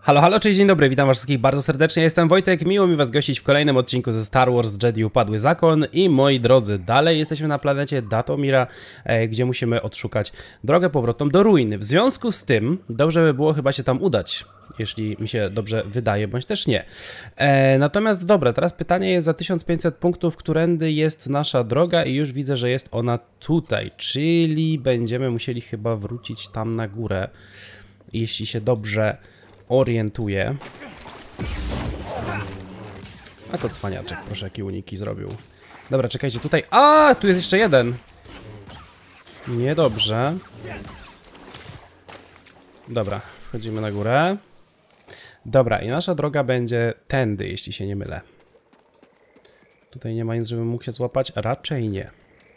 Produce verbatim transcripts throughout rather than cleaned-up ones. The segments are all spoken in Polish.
Halo, halo, cześć, dzień dobry, witam was wszystkich bardzo serdecznie, jestem Wojtek, miło mi was gościć w kolejnym odcinku ze Star Wars Jedi Upadły Zakon i moi drodzy, dalej jesteśmy na planecie Datomira, e, gdzie musimy odszukać drogę powrotną do ruiny. W związku z tym, dobrze by było chyba się tam udać, jeśli mi się dobrze wydaje, bądź też nie. E, natomiast dobra, teraz pytanie jest za tysiąc pięćset punktów, którędy jest nasza droga i już widzę, że jest ona tutaj, czyli będziemy musieli chyba wrócić tam na górę, jeśli się dobrze orientuję. A to cwaniaczek, proszę, jakie uniki zrobił. Dobra, czekajcie, tutaj... A, tu jest jeszcze jeden! Niedobrze. Dobra, wchodzimy na górę. Dobra, i nasza droga będzie tędy, jeśli się nie mylę. Tutaj nie ma nic, żebym mógł się złapać? Raczej nie.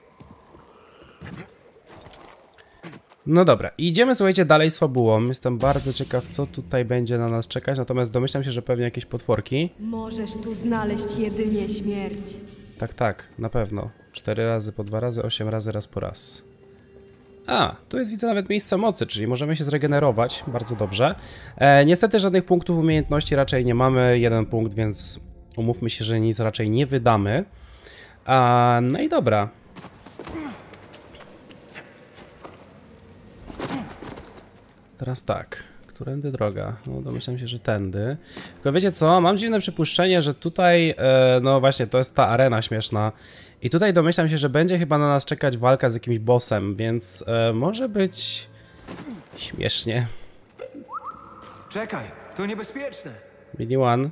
No dobra, idziemy, słuchajcie, dalej z fabułą. Jestem bardzo ciekaw, co tutaj będzie na nas czekać, natomiast domyślam się, że pewnie jakieś potworki. Możesz tu znaleźć jedynie śmierć. Tak, tak, na pewno. Cztery razy po dwa razy, osiem razy raz po raz. A, tu jest, widzę, nawet miejsce mocy, czyli możemy się zregenerować, bardzo dobrze. E, niestety żadnych punktów umiejętności raczej nie mamy, jeden punkt, więc umówmy się, że nic raczej nie wydamy. A, no i dobra. Teraz tak, którędy droga? No domyślam się, że tędy. Tylko wiecie co, mam dziwne przypuszczenie, że tutaj, e, no właśnie, to jest ta arena śmieszna. I tutaj domyślam się, że będzie chyba na nas czekać walka z jakimś bossem, więc e, może być śmiesznie. Czekaj, to niebezpieczne. Mini One.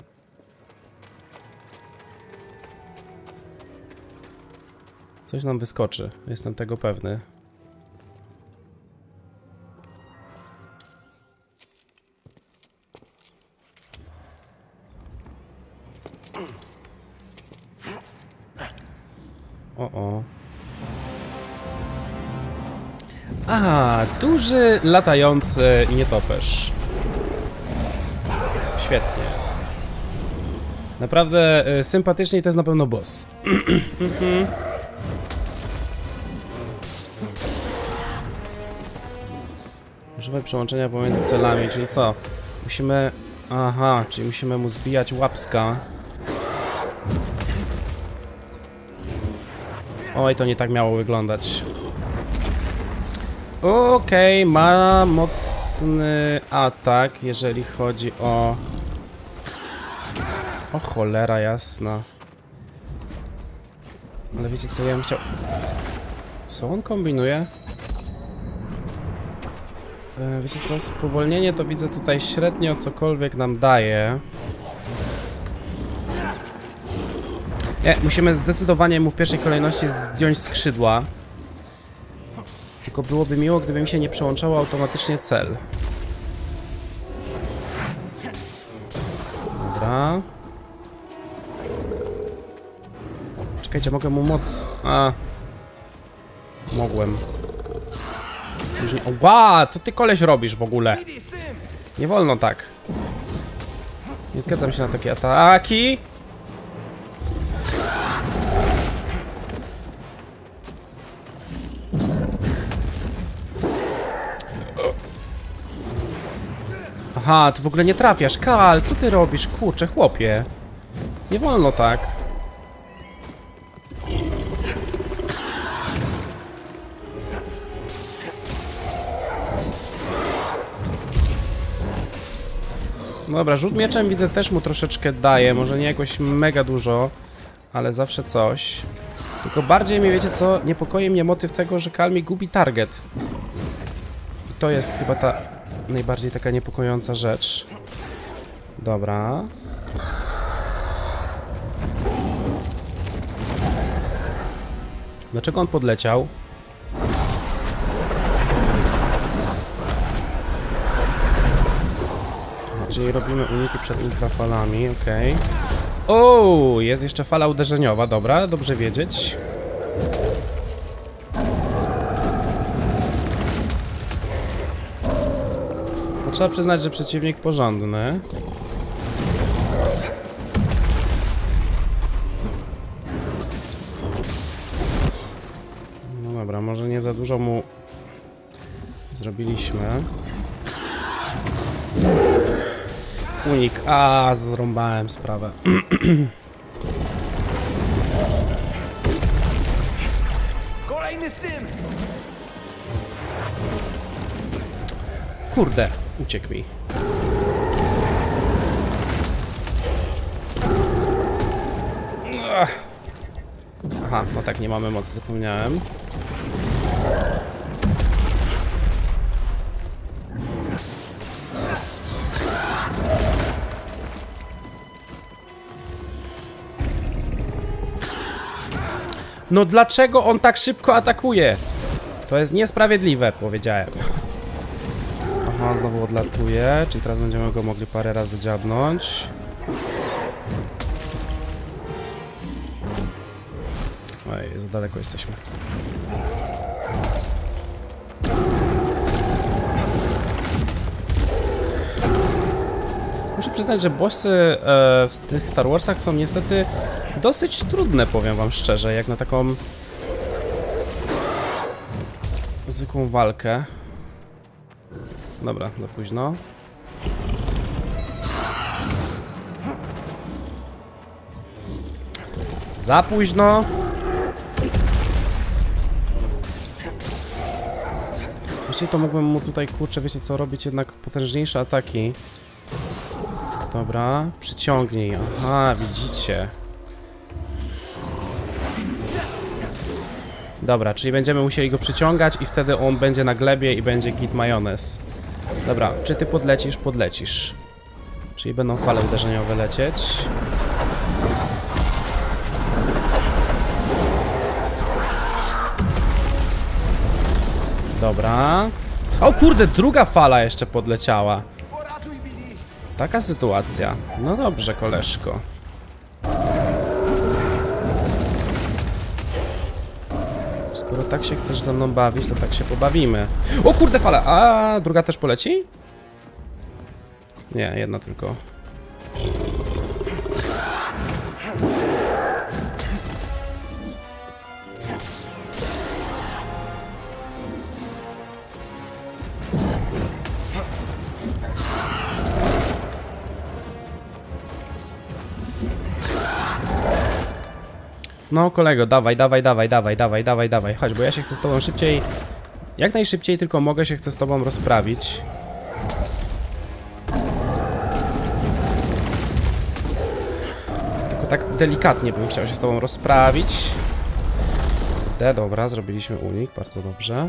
Coś nam wyskoczy, jestem tego pewny. O, o. A, duży, latający nietoperz. Świetnie. Naprawdę y, sympatycznie i to jest na pewno boss. Używaj przełączenia pomiędzy celami, czyli co? Musimy... Aha, czyli musimy mu zbijać łapska. Oj, to nie tak miało wyglądać. Okej, okay, ma mocny atak, jeżeli chodzi o... O cholera jasna. Ale wiecie co, ja bym chciał... Co on kombinuje? E, wiecie co, spowolnienie to widzę tutaj średnio cokolwiek nam daje. Nie, musimy zdecydowanie mu w pierwszej kolejności zdjąć skrzydła. Tylko byłoby miło, gdyby mi się nie przełączało automatycznie cel. Dobra. Czekajcie, mogę mu moc... A. Mogłem. Ła, co ty koleś robisz w ogóle? Nie wolno tak. Nie zgadzam się na takie ataki. Aha, ty w ogóle nie trafiasz. Kal, co ty robisz? Kurczę, chłopie. Nie wolno tak. Dobra, rzut mieczem widzę też mu troszeczkę daje. Może nie jakoś mega dużo, ale zawsze coś. Tylko bardziej mnie, wiecie co, niepokoi mnie motyw tego, że Kal mi gubi target. I to jest chyba ta... najbardziej taka niepokojąca rzecz. Dobra. Dlaczego on podleciał? Czyli robimy uniki przed ultrafalami, okej. Okay. O, jest jeszcze fala uderzeniowa, dobra, dobrze wiedzieć. Trzeba przyznać, że przeciwnik porządny. No dobra, może nie za dużo mu zrobiliśmy. Unik. A, zrąbałem sprawę. Kolejny z tym! Kurde, uciekł mi. Aha, no tak, nie mamy mocy, zapomniałem. No dlaczego on tak szybko atakuje? To jest niesprawiedliwe, powiedziałem. Aha, znowu odlatuje, czyli teraz będziemy go mogli parę razy dziabnąć. Oj, za daleko jesteśmy. Muszę przyznać, że bossy e, w tych Star Warsach są niestety dosyć trudne, powiem wam szczerze, jak na taką zwykłą walkę. Dobra, za późno. Za późno. Właściwie to mógłbym mu tutaj, kurczę, wiecie co, robić jednak potężniejsze ataki. Dobra, przyciągnij. Aha, widzicie. Dobra, czyli będziemy musieli go przyciągać i wtedy on będzie na glebie i będzie git majonez. Dobra, czy ty podlecisz? Podlecisz. Czyli będą fale uderzeniowe lecieć. Dobra. O kurde, druga fala jeszcze podleciała. Taka sytuacja. No dobrze, koleżko. Skoro tak się chcesz ze mną bawić, to tak się pobawimy. O kurde, fala! A druga też poleci? Nie, jedna tylko. No kolego, dawaj, dawaj, dawaj, dawaj, dawaj, dawaj, dawaj. Chodź, bo ja się chcę z tobą szybciej... Jak najszybciej tylko mogę się chcę z tobą rozprawić. Tylko tak delikatnie bym chciał się z tobą rozprawić. De, dobra, zrobiliśmy unik, bardzo dobrze.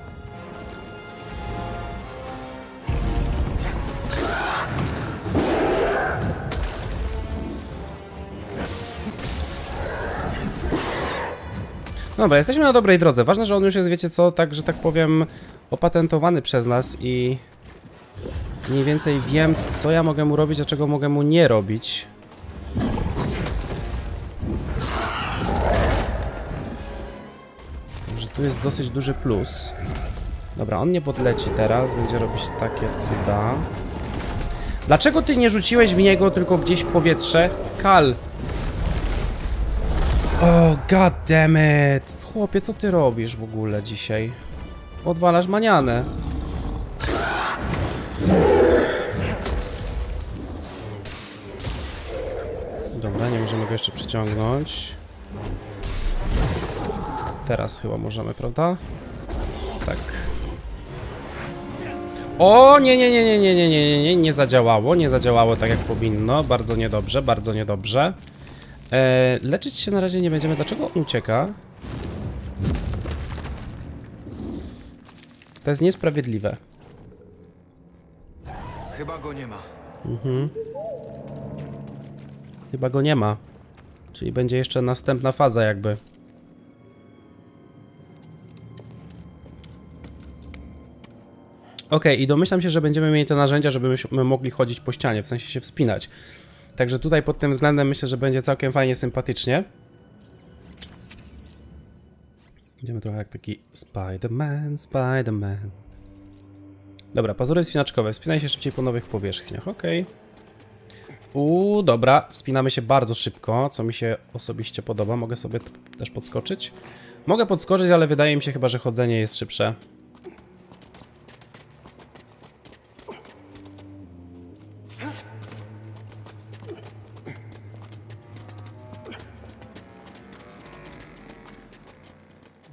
Dobra, jesteśmy na dobrej drodze. Ważne, że on już jest, wiecie co, tak, że tak powiem, opatentowany przez nas i mniej więcej wiem, co ja mogę mu robić, a czego mogę mu nie robić. Także tu jest dosyć duży plus. Dobra, on nie podleci teraz, będzie robić takie cuda. Dlaczego ty nie rzuciłeś w niego, tylko gdzieś w powietrze? Kal! Oh, god damn it! Chłopie, co ty robisz w ogóle dzisiaj? Odwalasz manianę. Dobra, nie możemy go jeszcze przyciągnąć. Teraz chyba możemy, prawda? Tak. O, nie, nie, nie, nie, nie, nie, nie, nie, nie zadziałało, nie zadziałało tak jak powinno. Bardzo niedobrze, bardzo niedobrze. E, leczyć się na razie nie będziemy. Dlaczego on ucieka? To jest niesprawiedliwe. Chyba go nie ma. Mhm. Chyba go nie ma. Czyli będzie jeszcze następna faza jakby. Ok, i domyślam się, że będziemy mieli te narzędzia, żebyśmy mogli chodzić po ścianie, w sensie się wspinać. Także tutaj pod tym względem myślę, że będzie całkiem fajnie, sympatycznie. Będziemy trochę jak taki Spider-Man, Spider-Man. Dobra, pazury wspinaczkowe. Wspinaj się szybciej po nowych powierzchniach, ok. Uuu, dobra, wspinamy się bardzo szybko, co mi się osobiście podoba. Mogę sobie też podskoczyć? Mogę podskoczyć, ale wydaje mi się chyba, że chodzenie jest szybsze.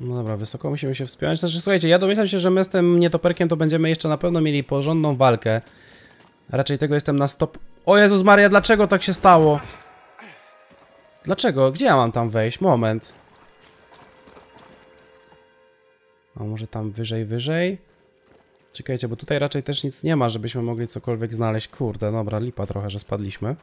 No dobra, wysoko musimy się wspiąć. Znaczy, słuchajcie, ja domyślam się, że my z tym nietoperkiem to będziemy jeszcze na pewno mieli porządną walkę. Raczej tego jestem na stop... O Jezus Maria, dlaczego tak się stało? Dlaczego? Gdzie ja mam tam wejść? Moment. A może tam wyżej, wyżej? Czekajcie, bo tutaj raczej też nic nie ma, żebyśmy mogli cokolwiek znaleźć. Kurde, dobra, lipa trochę, że spadliśmy.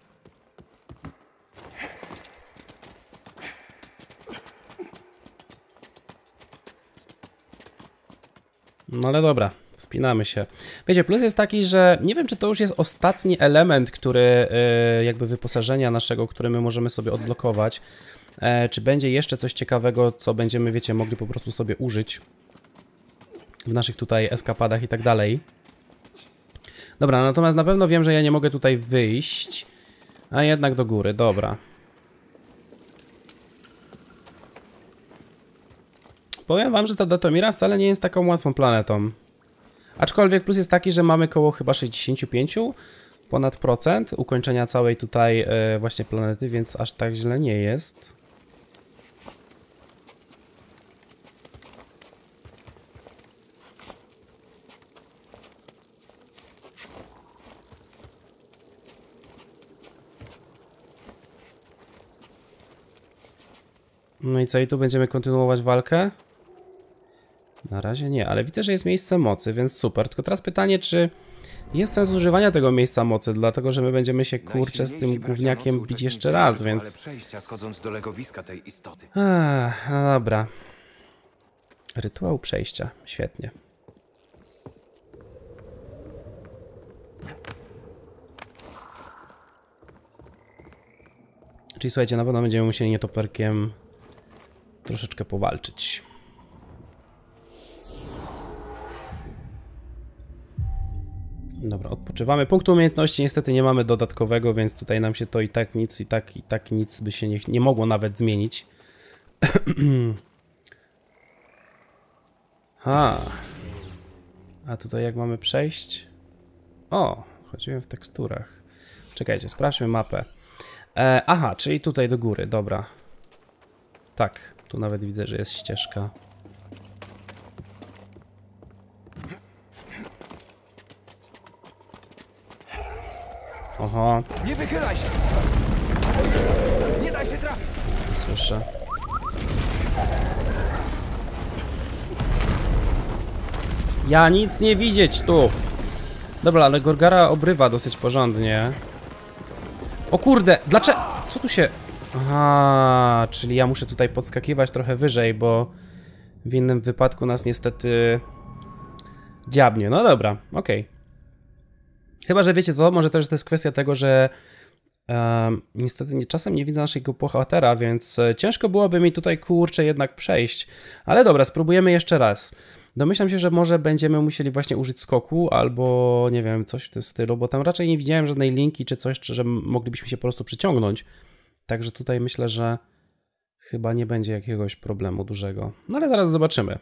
No ale dobra, wspinamy się. Wiecie, plus jest taki, że nie wiem, czy to już jest ostatni element, który yy, jakby wyposażenia naszego, który my możemy sobie odblokować. E, czy będzie jeszcze coś ciekawego, co będziemy, wiecie, mogli po prostu sobie użyć w naszych tutaj eskapadach i tak dalej. Dobra, natomiast na pewno wiem, że ja nie mogę tutaj wyjść, a jednak do góry, dobra. Powiem wam, że ta Datomira wcale nie jest taką łatwą planetą. Aczkolwiek plus jest taki, że mamy koło chyba sześćdziesiąt pięć ponad procent ukończenia całej tutaj e, właśnie planety, więc aż tak źle nie jest. No i co, i tu będziemy kontynuować walkę? Na razie nie, ale widzę, że jest miejsce mocy, więc super. Tylko teraz pytanie, czy jest sens używania tego miejsca mocy, dlatego że my będziemy się, kurczę, z tym gówniakiem bić jeszcze raz, więc... przejścia schodząc do legowiska tej istoty. Ach, no dobra. Rytuał przejścia, świetnie. Czyli słuchajcie, na pewno będziemy musieli nietoperkiem troszeczkę powalczyć. Dobra, odpoczywamy. Punktu umiejętności niestety nie mamy dodatkowego, więc tutaj nam się to i tak nic, i tak, i tak nic by się nie, nie mogło nawet zmienić. Ha. A tutaj jak mamy przejść? O, chodziłem w teksturach. Czekajcie, sprawdźmy mapę. E, aha, czyli tutaj do góry, dobra. Tak, tu nawet widzę, że jest ścieżka. Oho. Nie wychylaj się! Nie daj się trafić! Słyszę. Ja nic nie widzieć tu. Dobra, ale Gorgara obrywa dosyć porządnie. O kurde, dlaczego? Co tu się... Aha, czyli ja muszę tutaj podskakiwać trochę wyżej, bo w innym wypadku nas niestety dziabnie. No dobra, okej. Okay. Chyba, że wiecie co, może też to jest kwestia tego, że um, niestety nie, czasem nie widzę naszego bohatera, więc ciężko byłoby mi tutaj, kurczę, jednak przejść. Ale dobra, spróbujemy jeszcze raz. Domyślam się, że może będziemy musieli właśnie użyć skoku, albo nie wiem, coś w tym stylu, bo tam raczej nie widziałem żadnej linki czy coś, czy że moglibyśmy się po prostu przyciągnąć. Także tutaj myślę, że chyba nie będzie jakiegoś problemu dużego. No ale zaraz zobaczymy.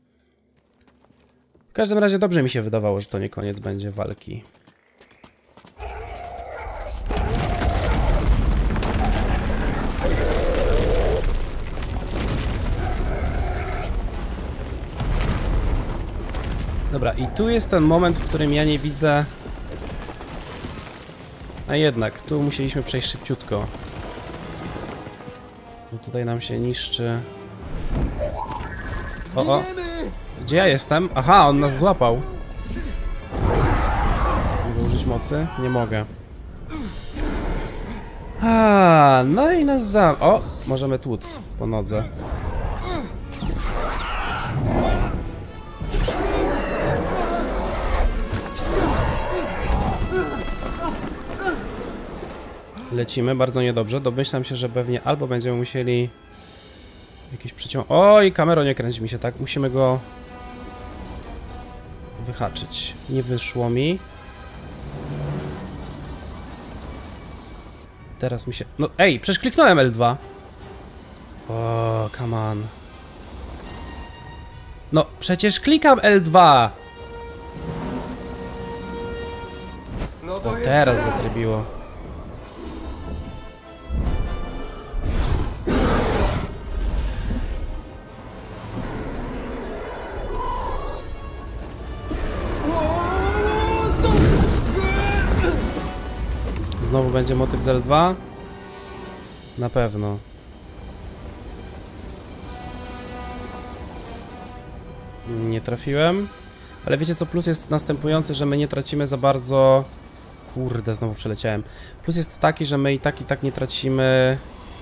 W każdym razie dobrze mi się wydawało, że to nie koniec będzie walki. Dobra, i tu jest ten moment, w którym ja nie widzę... A jednak, tu musieliśmy przejść szybciutko. Bo tutaj nam się niszczy... O, o! Gdzie ja jestem? Aha, on nas złapał. Mogę użyć mocy? Nie mogę. A, no i nas za... O! Możemy tłuc po nodze. Lecimy bardzo niedobrze. Domyślam się, że pewnie albo będziemy musieli jakiś przyciąg... Oj, kamero, nie kręci mi się tak. Musimy go wyhaczyć. Nie wyszło mi. Teraz mi się... No ej, przecież kliknąłem L dwa. O, come on. No, przecież klikam L dwa. No to teraz zatrybiło. Znowu będzie motyw z L dwa? Na pewno. Nie trafiłem. Ale wiecie co, plus jest następujący, że my nie tracimy za bardzo... Kurde, znowu przeleciałem. Plus jest taki, że my i tak i tak nie tracimy...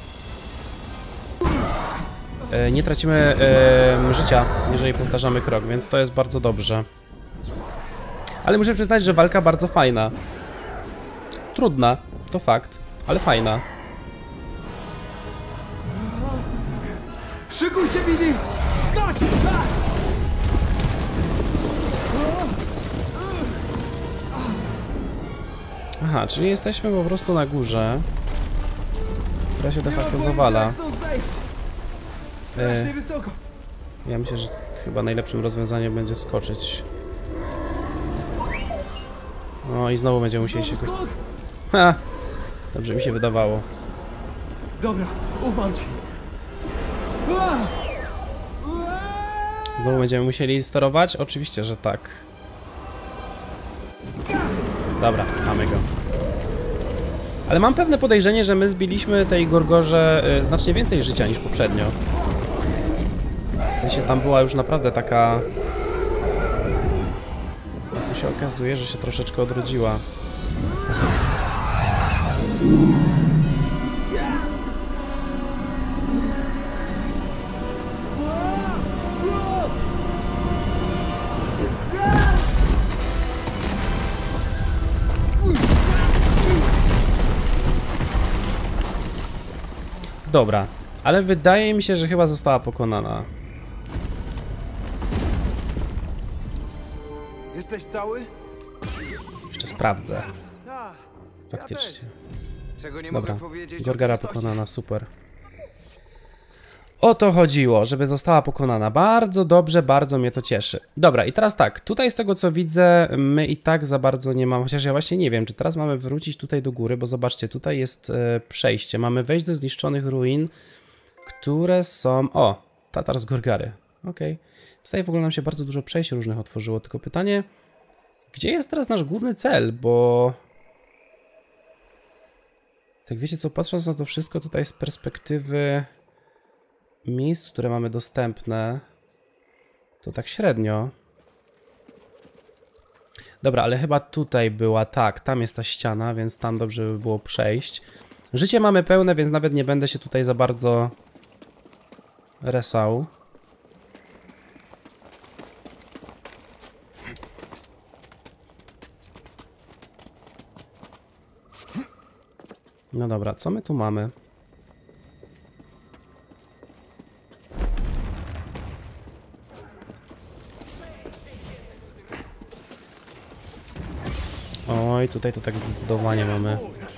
E, nie tracimy e, życia, jeżeli powtarzamy krok, więc to jest bardzo dobrze. Ale muszę przyznać, że walka bardzo fajna. Trudna, to fakt, ale fajna. Szykuj się, Billy! Skocz! Aha, czyli jesteśmy po prostu na górze, która się de facto zawala. Strasznie wysoko. Ja myślę, że chyba najlepszym rozwiązaniem będzie skoczyć. No i znowu będziemy musieli się... Skok! Ha! Dobrze mi się wydawało. Dobra, ufam ci. Ua! Ua! Znowu będziemy musieli sterować? Oczywiście, że tak. Dobra, mamy go. Ale mam pewne podejrzenie, że my zbiliśmy tej Gorgorze y, znacznie więcej życia niż poprzednio. W sensie tam była już naprawdę taka... Tu się okazuje, że się troszeczkę odrodziła. Dobra, ale wydaje mi się, że chyba została pokonana. Jesteś cały? Jeszcze sprawdzę. Tak. Faktycznie. Czego nie Dobra, mogę powiedzieć o Gorgara prostocie. pokonana, super. O to chodziło, żeby została pokonana. Bardzo dobrze, bardzo mnie to cieszy. Dobra, i teraz tak, tutaj z tego co widzę, my i tak za bardzo nie mamy, chociaż ja właśnie nie wiem, czy teraz mamy wrócić tutaj do góry, bo zobaczcie, tutaj jest e, przejście. Mamy wejść do zniszczonych ruin, które są... O, Tatar z Gorgary. Okej. Okay. Tutaj w ogóle nam się bardzo dużo przejść różnych otworzyło, tylko pytanie, gdzie jest teraz nasz główny cel, bo... Tak wiecie co, patrząc na to wszystko tutaj z perspektywy miejsc, które mamy dostępne, to tak średnio. Dobra, ale chyba tutaj była, tak, tam jest ta ściana, więc tam dobrze by było przejść. Życie mamy pełne, więc nawet nie będę się tutaj za bardzo resał. No dobra, co my tu mamy? Oj, tutaj to tak zdecydowanie mamy.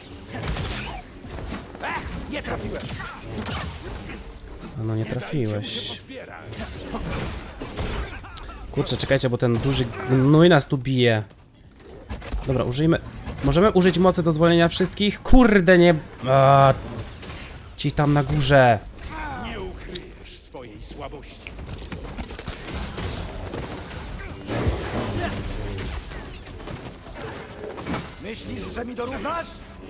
Nie trafiłem. No nie trafiłeś. Kurczę, czekajcie, bo ten duży gnój nas tu bije. Dobra, użyjmy... Możemy użyć mocy do zwolnienia wszystkich? Kurde, nie... A, ci tam na górze. Nie ukryjesz swojej słabości. Myślisz, że mi dorównasz?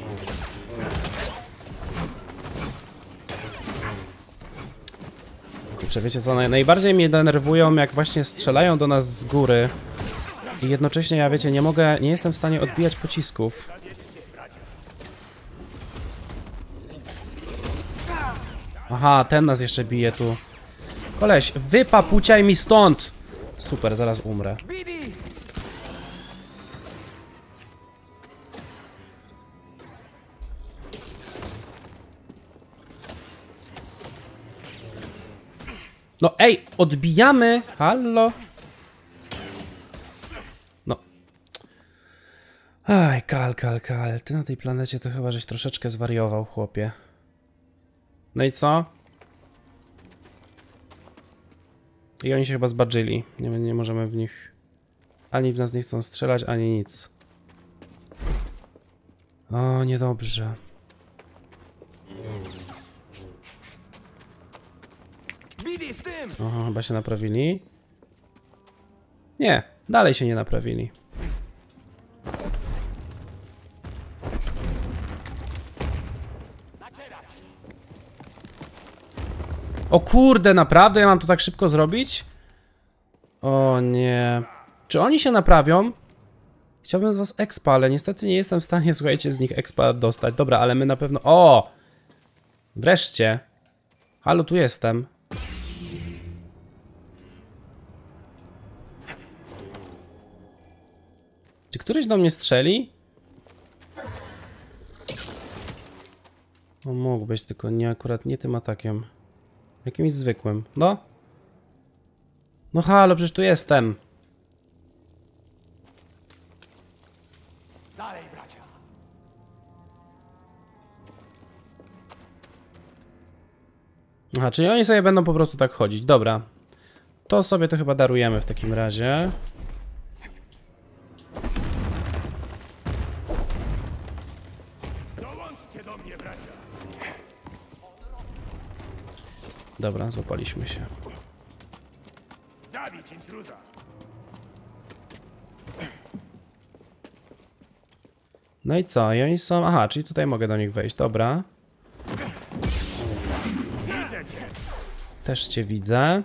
Kurczę, wiecie co, naj, najbardziej mnie denerwują, jak właśnie strzelają do nas z góry i jednocześnie ja, wiecie, nie mogę, nie jestem w stanie odbijać pocisków. Aha, ten nas jeszcze bije tu. Koleś, wypapuciaj mi stąd! Super, zaraz umrę. Billy! No ej, odbijamy! Hallo? No. Aj, Kal, Kal, Kal. Ty na tej planecie to chyba żeś troszeczkę zwariował, chłopie. No i co? I oni się chyba zbadżyli. Nie, nie możemy w nich... Ani w nas nie chcą strzelać, ani nic. O, niedobrze. Billy, z tym! Oho, chyba się naprawili. Nie, dalej się nie naprawili. O kurde, naprawdę ja mam to tak szybko zrobić? O nie. Czy oni się naprawią? Chciałbym z was expa, ale niestety nie jestem w stanie, słuchajcie, z nich expa dostać. Dobra, ale my na pewno... O! Wreszcie. Halo, tu jestem. Czy któryś do mnie strzeli? No mógł być, tylko nie akurat nie tym atakiem. Jakimś zwykłym. No. No halo, przecież tu jestem. Dalej, bracia. Aha, czyli oni sobie będą po prostu tak chodzić. Dobra. To sobie to chyba darujemy w takim razie. Dołączcie do mnie, bracia. Dobra, złapaliśmy się. Zabić intruza. No i co? I oni są... Aha, czyli tutaj mogę do nich wejść. Dobra. Widzę cię. Też cię widzę.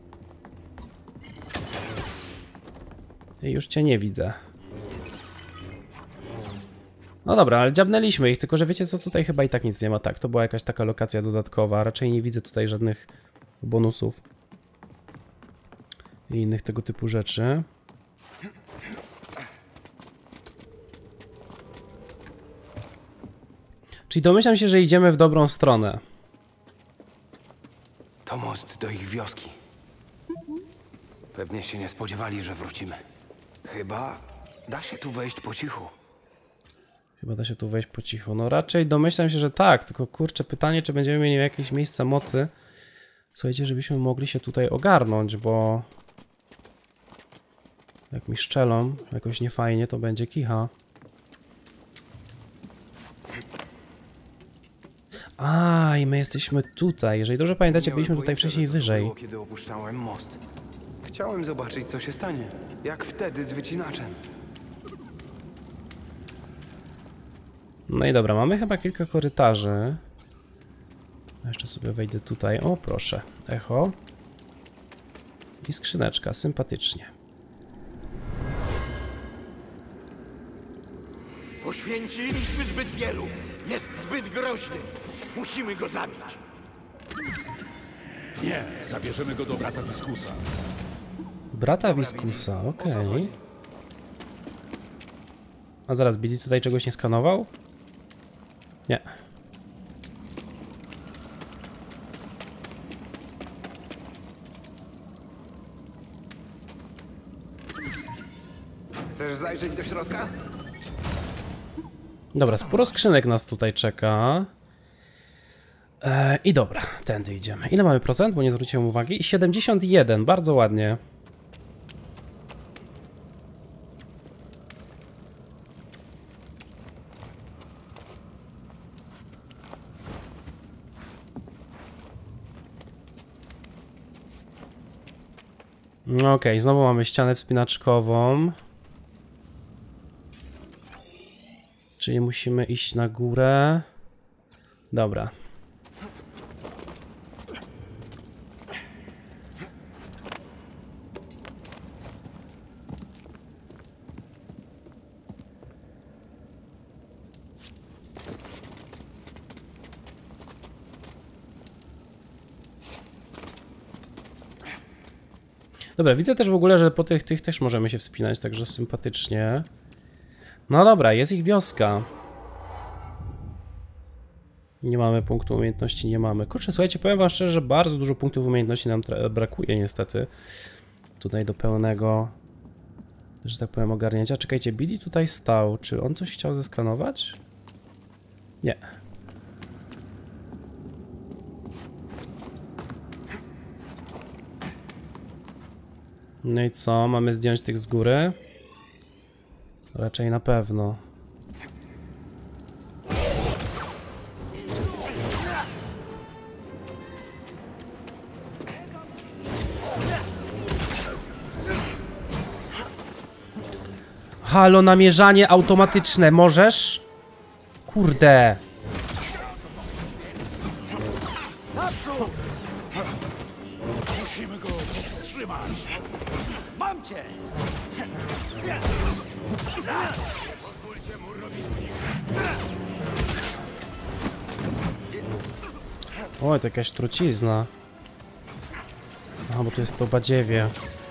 I już cię nie widzę. No dobra, ale dziabnęliśmy ich, tylko że wiecie co, tutaj chyba i tak nic nie ma. Tak, to była jakaś taka lokacja dodatkowa. Raczej nie widzę tutaj żadnych bonusów i innych tego typu rzeczy. Czyli domyślam się, że idziemy w dobrą stronę. To most do ich wioski. Pewnie się nie spodziewali, że wrócimy. Chyba da się tu wejść po cichu. Chyba da się tu wejść po cichu. No raczej domyślam się, że tak. Tylko kurczę, pytanie, czy będziemy mieli jakieś miejsca mocy. Słuchajcie, żebyśmy mogli się tutaj ogarnąć, bo... Jak mi szczelą jakoś niefajnie, to będzie kicha. A, i my jesteśmy tutaj. Jeżeli dobrze pamiętacie, byliśmy tutaj wcześniej wyżej. Było, kiedy opuszczałem most. Chciałem zobaczyć, co się stanie. Jak wtedy z wycinaczem. No i dobra, mamy chyba kilka korytarzy. Jeszcze sobie wejdę tutaj. O, proszę. Echo. I skrzyneczka, sympatycznie. Poświęciliśmy zbyt wielu. Jest zbyt groźny. Musimy go zabić. Nie, zabierzemy go do brata Viskusa. Brata Viskusa, okej. A zaraz, Billy tutaj czegoś nie skanował? Nie. Chcesz zajrzeć do środka? Dobra, sporo skrzynek nas tutaj czeka. Eee, I dobra, tędy idziemy. Ile mamy procent? Bo nie zwróciłem uwagi. siedemdziesiąt jeden, bardzo ładnie. Okej, okay, znowu mamy ścianę wspinaczkową. Czyli musimy iść na górę. Dobra. Dobra, widzę też w ogóle, że po tych, tych też możemy się wspinać, także sympatycznie. No dobra, jest ich wioska. Nie mamy punktu umiejętności, nie mamy. Kurczę, słuchajcie, powiem wam szczerze, że bardzo dużo punktów umiejętności nam brakuje niestety. Tutaj do pełnego, że tak powiem, ogarnięcia. Czekajcie, Billy tutaj stał. Czy on coś chciał zeskanować? Nie. No i co? Mamy zdjąć tych z góry? Raczej na pewno. Halo, namierzanie automatyczne, możesz? Kurde. Naprzód! Musimy go powstrzymać! Mam cię! Pozwólcie mu robić mnie. Oj, to jakaś trucizna. Aha, bo tu jest to badziewie.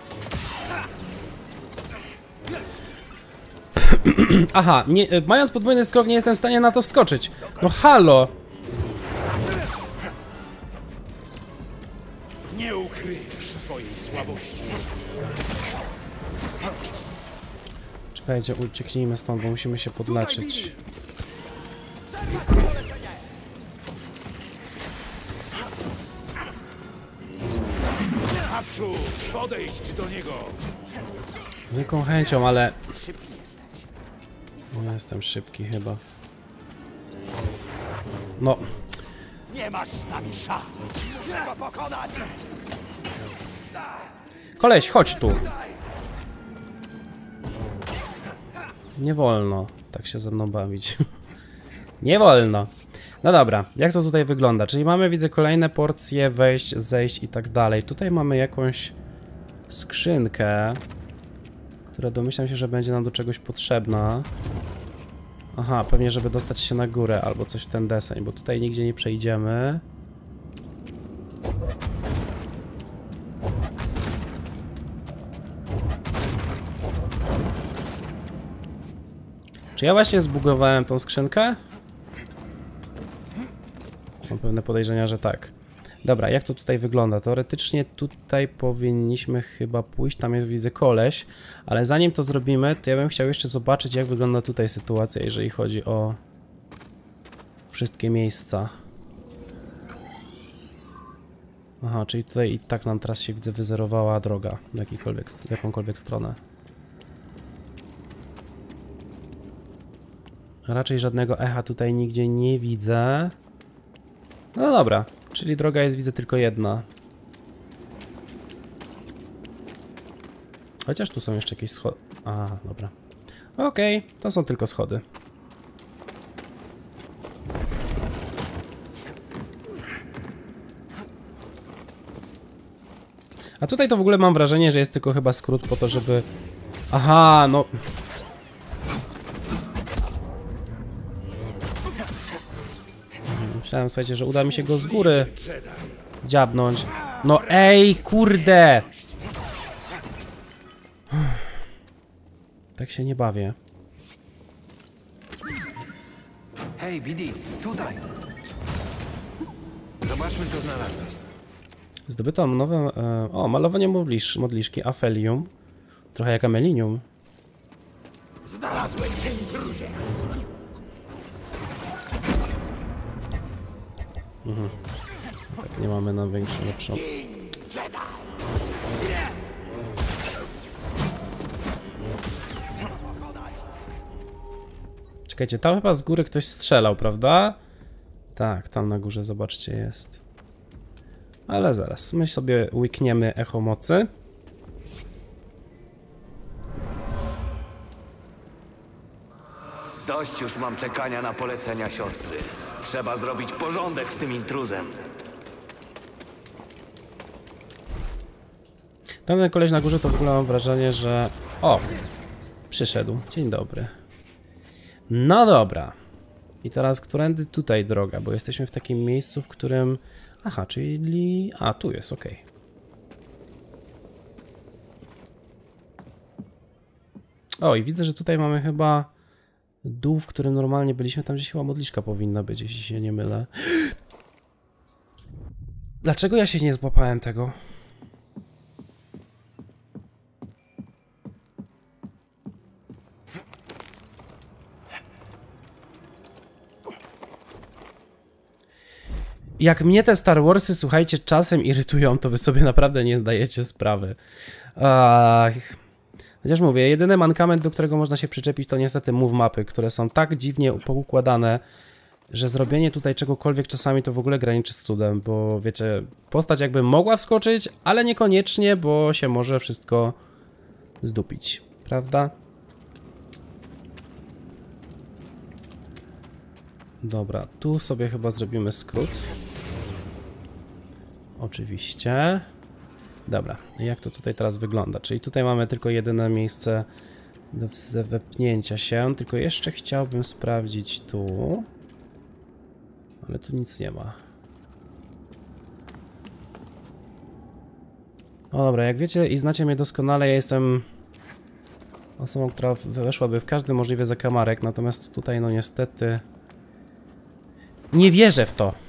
Aha, nie, mając podwójny skok nie jestem w stanie na to wskoczyć. No halo! Nie ukryjesz swojej słabości. Czekajcie, ucieknijmy stąd, bo musimy się podleczyć. Naprzód! Podejdź do niego! Z jaką chęcią, ale... Nie jestem szybki chyba. No. Nie masz z nami szans! Trzeba pokonać! Koleś, chodź tu. Nie wolno tak się ze mną bawić. Nie wolno. No dobra, jak to tutaj wygląda? Czyli mamy, widzę, kolejne porcje, wejść, zejść i tak dalej. Tutaj mamy jakąś skrzynkę, która domyślam się, że będzie nam do czegoś potrzebna. Aha, pewnie żeby dostać się na górę albo coś w ten deseń, bo tutaj nigdzie nie przejdziemy. Czy ja właśnie zbugowałem tą skrzynkę? Mam pewne podejrzenia, że tak. Dobra, jak to tutaj wygląda? Teoretycznie tutaj powinniśmy chyba pójść, tam jest, widzę, koleś, ale zanim to zrobimy, to ja bym chciał jeszcze zobaczyć, jak wygląda tutaj sytuacja, jeżeli chodzi o wszystkie miejsca. Aha, czyli tutaj i tak nam teraz się, widzę, wyzerowała droga w, jakikolwiek, w jakąkolwiek stronę. Raczej żadnego echa tutaj nigdzie nie widzę. No dobra, czyli droga jest, widzę, tylko jedna. Chociaż tu są jeszcze jakieś schody. A, dobra. Okej, okay, to są tylko schody. A tutaj to w ogóle mam wrażenie, że jest tylko chyba skrót po to, żeby... Aha, no... Myślałem, słuchajcie, że uda mi się go z góry dziabnąć. No ej, kurde! Tak się nie bawię. Hej, Bidi, tutaj! Zobaczmy, co znalazłeś. Zdobyto nowe... E, o, malowanie modlisz, modliszki, afelium. Trochę jak amelinium. Znalazłem cię, intruzie! Mhm. Tak, nie mamy na większą, lepszą. Czekajcie, tam chyba z góry ktoś strzelał, prawda? Tak, tam na górze, zobaczcie, jest. Ale zaraz, my sobie łykniemy echo mocy. Dość już mam czekania na polecenia siostry. Trzeba zrobić porządek z tym intruzem. Ten koleś na górze to w ogóle mam wrażenie, że... O! Przyszedł. Dzień dobry. No dobra. I teraz którędy tutaj droga? Bo jesteśmy w takim miejscu, w którym... Aha, czyli... A, tu jest, okej. Okay. O, i widzę, że tutaj mamy chyba dół, w którym normalnie byliśmy. Tam gdzieś chyba modliszka powinna być, jeśli się nie mylę. Dlaczego ja się nie złapałem tego? Jak mnie te Star Warsy, słuchajcie, czasem irytują, to wy sobie naprawdę nie zdajecie sprawy. Ach. Chociaż mówię, jedyny mankament, do którego można się przyczepić, to niestety move mapy, które są tak dziwnie poukładane, że zrobienie tutaj czegokolwiek czasami to w ogóle graniczy z cudem, bo wiecie, postać jakby mogła wskoczyć, ale niekoniecznie, bo się może wszystko zdupić, prawda? Dobra, tu sobie chyba zrobimy skrót. oczywiście. Dobra, jak to tutaj teraz wygląda? Czyli tutaj mamy tylko jedyne miejsce do wepchnięcia się, tylko jeszcze chciałbym sprawdzić tu. Ale tu nic nie ma. O dobra, jak wiecie i znacie mnie doskonale, ja jestem osobą, która weszłaby w każdy możliwy zakamarek, natomiast tutaj no niestety nie wierzę w to.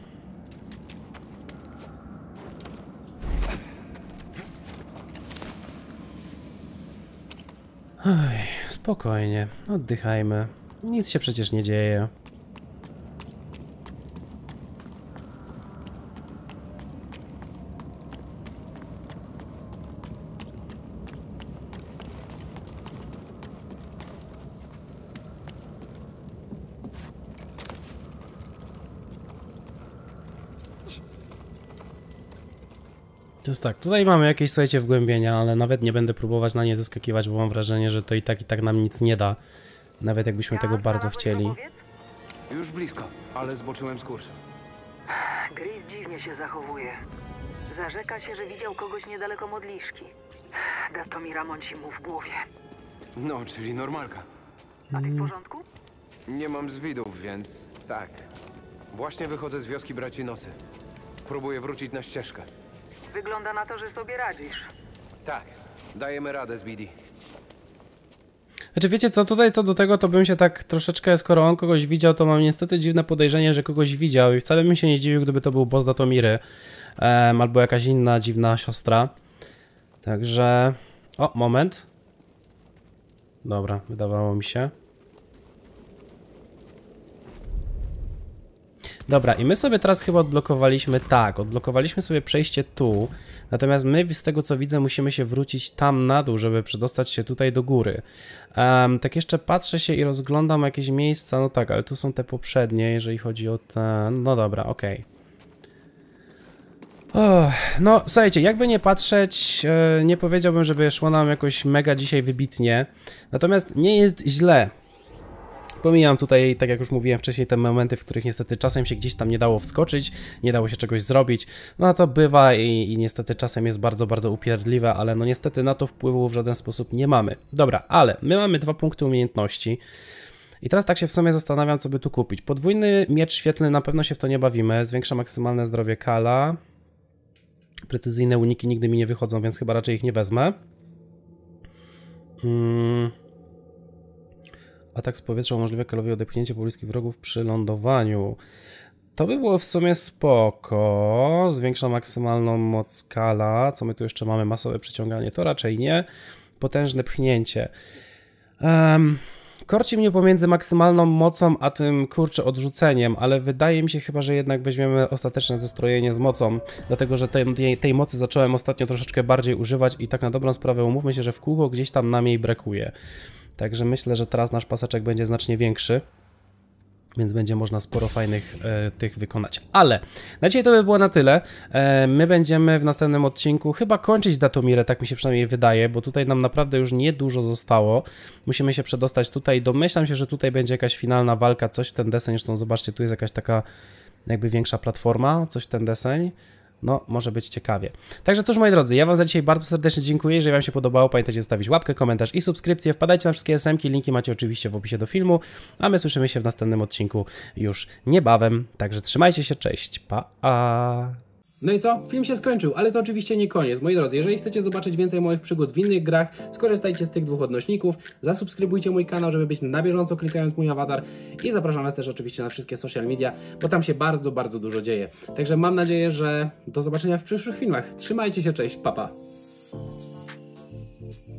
Oj, spokojnie, oddychajmy. Nic się przecież nie dzieje. To jest tak, tutaj mamy jakieś, słuchajcie, wgłębienia, ale nawet nie będę próbować na nie zeskakiwać, bo mam wrażenie, że to i tak i tak nam nic nie da. Nawet jakbyśmy tego bardzo chcieli. Już blisko, ale zboczyłem z kursu. Gris dziwnie się zachowuje. Zarzeka się, że widział kogoś niedaleko modliszki. Datomir mąci mu w głowie. No, czyli normalka. A ty w porządku? Nie mam zwidów, więc tak. Właśnie wychodzę z wioski Braci Nocy. Próbuję wrócić na ścieżkę. Wygląda na to, że sobie radzisz. Tak, dajemy radę z Bidi. Znaczy wiecie co, tutaj co do tego to bym się tak troszeczkę, skoro on kogoś widział, to mam niestety dziwne podejrzenie, że kogoś widział i wcale bym się nie zdziwił, gdyby to był boss Datomiry um, albo jakaś inna dziwna siostra. Także... O, moment. Dobra, wydawało mi się. Dobra, i my sobie teraz chyba odblokowaliśmy, tak, odblokowaliśmy sobie przejście tu, natomiast my z tego co widzę musimy się wrócić tam na dół, żeby przedostać się tutaj do góry. Um, tak jeszcze patrzę się i rozglądam jakieś miejsca, no tak, ale tu są te poprzednie, jeżeli chodzi o te... No dobra, okej. Okay. No słuchajcie, jakby nie patrzeć, nie powiedziałbym, żeby szło nam jakoś mega dzisiaj wybitnie, natomiast nie jest źle. Pomijam tutaj, tak jak już mówiłem wcześniej, te momenty, w których niestety czasem się gdzieś tam nie dało wskoczyć, nie dało się czegoś zrobić. No to bywa i, i niestety czasem jest bardzo, bardzo upierdliwe, ale no niestety na to wpływu w żaden sposób nie mamy. Dobra, ale my mamy dwa punkty umiejętności. I teraz tak się w sumie zastanawiam, co by tu kupić. Podwójny miecz świetlny, na pewno się w to nie bawimy. Zwiększa maksymalne zdrowie Kala. Precyzyjne uniki nigdy mi nie wychodzą, więc chyba raczej ich nie wezmę. Hmm... Atak z powietrza umożliwia Kalowi odepchnięcie pobliskich wrogów przy lądowaniu. To by było w sumie spoko. Zwiększa maksymalną moc Kala. Co my tu jeszcze mamy? Masowe przyciąganie. To raczej nie. Potężne pchnięcie. Um, korci mnie pomiędzy maksymalną mocą a tym, kurczę, odrzuceniem, ale wydaje mi się chyba, że jednak weźmiemy ostateczne zestrojenie z mocą, dlatego że tej, tej mocy zacząłem ostatnio troszeczkę bardziej używać i tak na dobrą sprawę umówmy się, że w kółko gdzieś tam nam jej brakuje. Także myślę, że teraz nasz paseczek będzie znacznie większy, więc będzie można sporo fajnych e, tych wykonać. Ale na dzisiaj to by było na tyle. E, my będziemy w następnym odcinku chyba kończyć Datomirę, tak mi się przynajmniej wydaje, bo tutaj nam naprawdę już niedużo zostało. Musimy się przedostać tutaj. Domyślam się, że tutaj będzie jakaś finalna walka, coś w ten deseń. Zresztą zobaczcie, tu jest jakaś taka jakby większa platforma, coś w ten deseń. No, może być ciekawie. Także cóż, moi drodzy, ja wam za dzisiaj bardzo serdecznie dziękuję. Jeżeli wam się podobało, pamiętajcie zostawić łapkę, komentarz i subskrypcję. Wpadajcie na wszystkie es em ki, linki macie oczywiście w opisie do filmu, a my słyszymy się w następnym odcinku już niebawem. Także trzymajcie się, cześć, pa! -a. No i co? Film się skończył, ale to oczywiście nie koniec. Moi drodzy, jeżeli chcecie zobaczyć więcej moich przygód w innych grach, skorzystajcie z tych dwóch odnośników, zasubskrybujcie mój kanał, żeby być na bieżąco klikając mój awatar i zapraszam was też oczywiście na wszystkie social media, bo tam się bardzo, bardzo dużo dzieje. Także mam nadzieję, że do zobaczenia w przyszłych filmach. Trzymajcie się, cześć, pa pa!